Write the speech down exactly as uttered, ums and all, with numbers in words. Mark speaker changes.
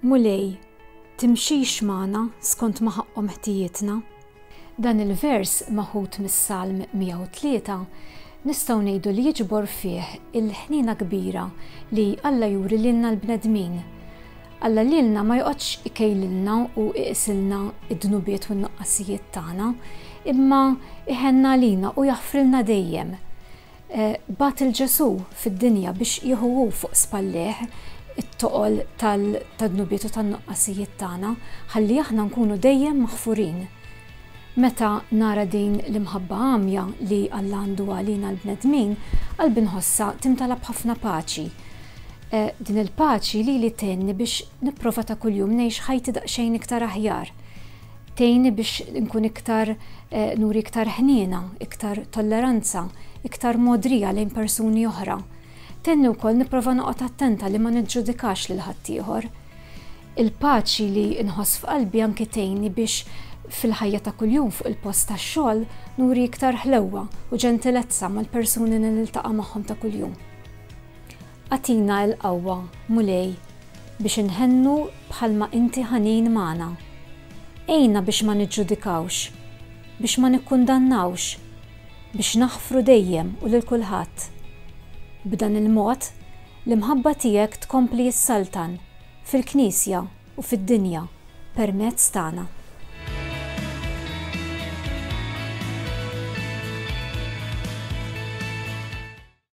Speaker 1: Mulej, timxix magħna skont ma ħaqqhom ħtijietna. Dan il-vers maħut mis-Salm mija u tlieta nistgħu ngħidu li jiġbor fih il-ħniena kbira li Alla juri lilna l-bnedmin. Alla lilna ma joqgħodx ikejlilna u iqsilna id-dnubiet u n-nuqqasijiet tagħna, imma iħenna lina u jaħfrilna dejjem. Bat il-Ġesu fid-dinja biex jieħu fuq spalleh it-toqol tad-dnubiet u tan-nuqqasijiet tagħna ħalli aħna nkunu dejjem maħfurin. Meta nara din l-imħabba għamja li Alla għandu għalina l-bnedmin, qalbi nħossa timtala b'ħafna paċi. Din il-paċi li li tenni biex nipprova ta' kuljum ngħix ħajti daqsxejn iktar aħjar. Tejni biex nkun iktar nuri iktar ħniena, iktar tolleranza, iktar modrija lejn persuni oħra. Tenni wkoll nipprova noqgħod attenta li ma niġġudikax lil ħaddieħor. Il-paċi li nħoss f'qalbi anke tgħinni biex fil-ħajja ta' kuljum fuq il-post tax-xogħol nuri iktar ħlewwa u ġentilezza mal-persuni li niltaqa' magħhom ta' kuljum. Għatina l-qawwa, Mulej, biex inħennu bħalma inti ħanin magħna. Ejna biex ma niġġudikawx, biex ma nikkundannawx, biex naħfru dejjem u lil kulħadd. B'dan il-mod, l-imħabba tiegħek tkompli jissaltan fil-Knisja u fid-dinja permezz tagħna.